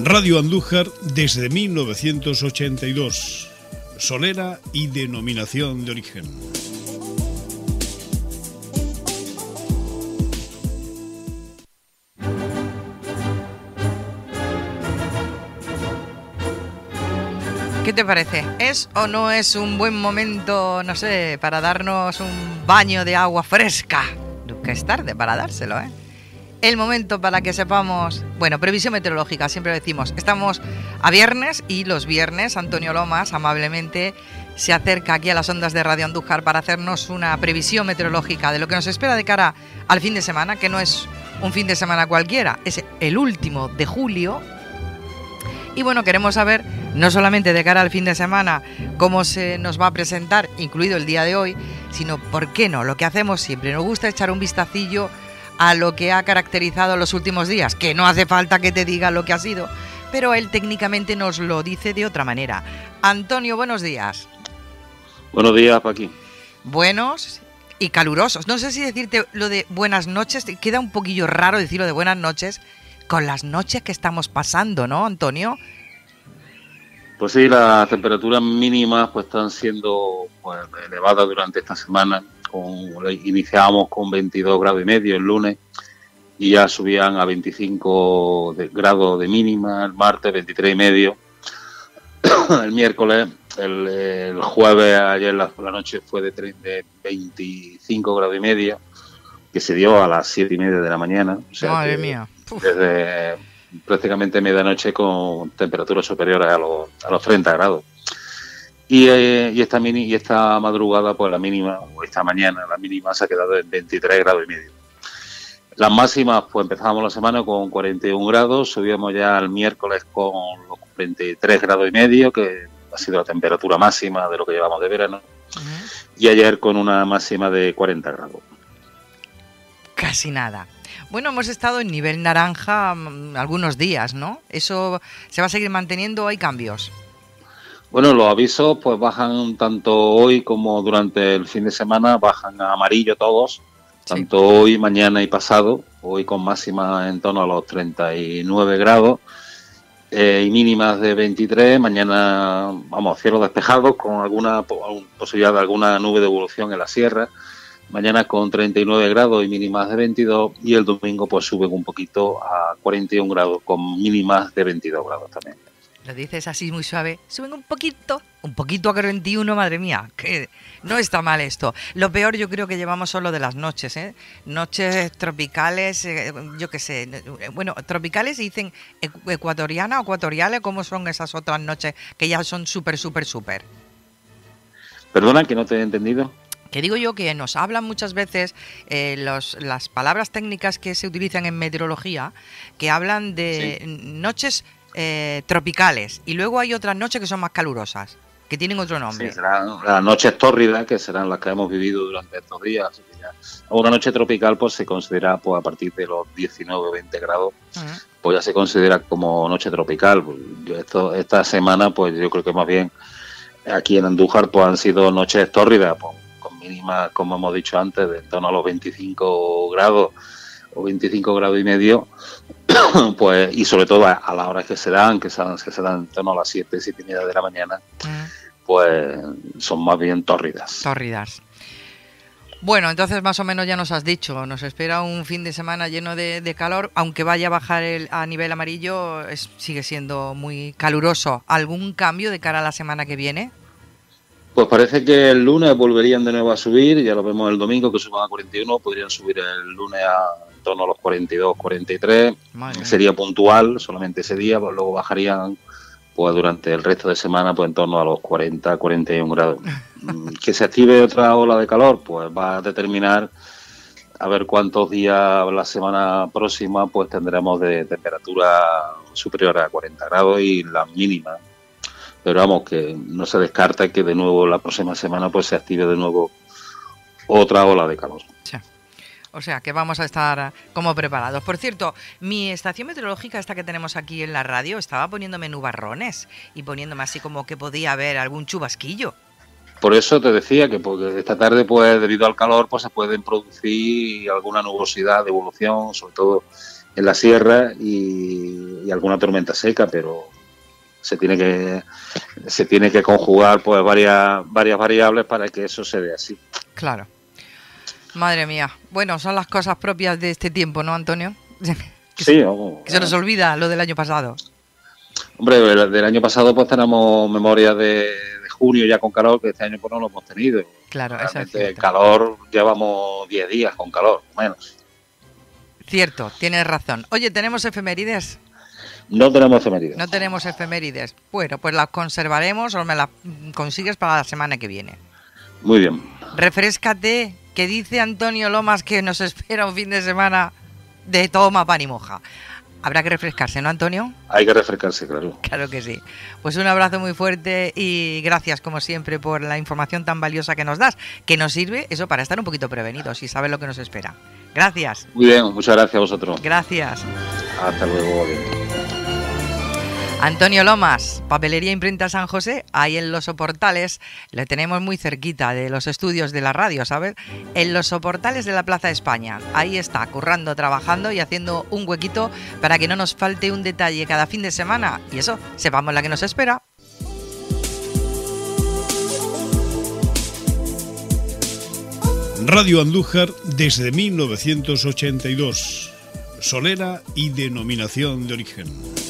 Radio Andújar desde 1982. Solera y denominación de origen. ¿Qué te parece? ¿Es o no es un buen momento, no sé, para darnos un baño de agua fresca? Nunca es tarde para dárselo, ¿eh? El momento para que sepamos... Bueno, previsión meteorológica, siempre decimos. Estamos a viernes y los viernes Antonio Lomas amablemente se acerca aquí a las ondas de Radio Andújar para hacernos una previsión meteorológica de lo que nos espera de cara al fin de semana, que no es un fin de semana cualquiera, es el último de julio. Y bueno, queremos saber, no solamente de cara al fin de semana, cómo se nos va a presentar, incluido el día de hoy, sino, ¿por qué no? Lo que hacemos siempre, nos gusta echar un vistacillo a lo que ha caracterizado los últimos días, que no hace falta que te diga lo que ha sido, pero él técnicamente nos lo dice de otra manera. Antonio, buenos días. Buenos días, Paqui. Buenos y calurosos. No sé si decirte lo de buenas noches, te queda un poquillo raro decirlo de buenas noches, con las noches que estamos pasando, ¿no, Antonio? Pues sí, las temperaturas mínimas pues están siendo pues elevadas durante esta semana. Iniciábamos con 22 grados y medio el lunes y ya subían a 25 grados de mínima, el martes 23 y medio, el miércoles, el jueves, ayer la noche fue de 25 grados y medio, que se dio a las 7 y media de la mañana. O sea, madre mía. Desde prácticamente medianoche con temperaturas superiores a los 30 grados. Y esta madrugada, pues la mínima, o esta mañana, la mínima se ha quedado en 23 grados y medio. Las máximas, pues empezamos la semana con 41 grados, subíamos ya el miércoles con los 23 grados y medio, que ha sido la temperatura máxima de lo que llevamos de verano, y ayer con una máxima de 40 grados. Casi nada. Bueno, hemos estado en nivel naranja algunos días, ¿no? ¿Eso se va a seguir manteniendo o hay cambios? Bueno, los avisos pues bajan tanto hoy como durante el fin de semana, bajan a amarillo todos, tanto hoy, mañana y pasado, hoy con máximas en torno a los 39 grados y mínimas de 23, mañana, vamos, cielos despejados con alguna posibilidad de alguna nube de evolución en la sierra, mañana con 39 grados y mínimas de 22 y el domingo pues suben un poquito a 41 grados con mínimas de 22 grados también. Lo dices así muy suave, suben un poquito a 41, madre mía, que no está mal esto. Lo peor yo creo que llevamos solo de las noches, ¿eh? Noches tropicales, yo qué sé, bueno, tropicales dicen ecuatoriana o ecuatoriales, ¿cómo son esas otras noches que ya son súper? Perdona, que no te he entendido. Que digo yo que nos hablan muchas veces las palabras técnicas que se utilizan en meteorología, que hablan de noches tropicales, y luego hay otras noches que son más calurosas, que tienen otro nombre. Sí, serán las noches tórridas, que serán las que hemos vivido durante estos días. Así que ya, una noche tropical pues se considera pues a partir de los 19 o 20 grados, pues ya se considera como noche tropical. Esta semana pues yo creo que más bien aquí en Andújar pues han sido noches tórridas, pues, con mínimas, como hemos dicho antes, de en torno a los 25 grados o 25 grados y medio, pues, y sobre todo a las horas que se dan en torno a las 7 y media de la mañana, pues son más bien tórridas. Bueno, entonces más o menos ya nos has dicho, nos espera un fin de semana lleno de calor, aunque vaya a bajar a nivel amarillo, sigue siendo muy caluroso. ¿Algún cambio de cara a la semana que viene? Pues parece que el lunes volverían de nuevo a subir, ya lo vemos el domingo que suban a 41, podrían subir el lunes en torno a los 42, 43, sería puntual solamente ese día, pues luego bajarían pues durante el resto de semana pues en torno a los 40, 41 grados. Que se active otra ola de calor, pues va a determinar a ver cuántos días la semana próxima pues tendremos de temperatura superior a 40 grados y las mínimas. Pero vamos, que no se descarta que de nuevo la próxima semana pues se active de nuevo otra ola de calor. Sí. O sea, que vamos a estar como preparados. Por cierto, mi estación meteorológica, esta que tenemos aquí en la radio, estaba poniéndome nubarrones y poniéndome así como que podía haber algún chubasquillo. Por eso te decía que porque esta tarde, pues debido al calor, pues se pueden producir alguna nubosidad de evolución, sobre todo en la sierra y alguna tormenta seca, pero se tiene que conjugar pues varias variables para que eso se dé así. Claro. Madre mía. Bueno, son las cosas propias de este tiempo, ¿no, Antonio? Que se nos olvida lo del año pasado. Hombre, del año pasado pues tenemos memoria de junio ya con calor, que este año pues no lo hemos tenido. Claro, realmente eso es cierto. El calor, llevamos 10 días con calor, menos. Cierto, tienes razón. Oye, ¿tenemos efemérides? No tenemos efemérides. No tenemos efemérides. Bueno, pues las conservaremos o me las consigues para la semana que viene. Muy bien. Refréscate, que dice Antonio Lomas que nos espera un fin de semana de toma, pan y moja. Habrá que refrescarse, ¿no, Antonio? Hay que refrescarse, claro. Claro que sí. Pues un abrazo muy fuerte y gracias, como siempre, por la información tan valiosa que nos das, que nos sirve eso para estar un poquito prevenidos y saber lo que nos espera. Gracias. Muy bien, muchas gracias a vosotros. Gracias. Hasta luego. Antonio Lomas, Papelería Imprenta San José, ahí en Los Soportales, le tenemos muy cerquita de los estudios de la radio, ¿sabes? En Los Soportales de la Plaza de España. Ahí está, currando, trabajando y haciendo un huequito para que no nos falte un detalle cada fin de semana. Y eso, sepamos la que nos espera. Radio Andújar desde 1982. Solera y denominación de origen.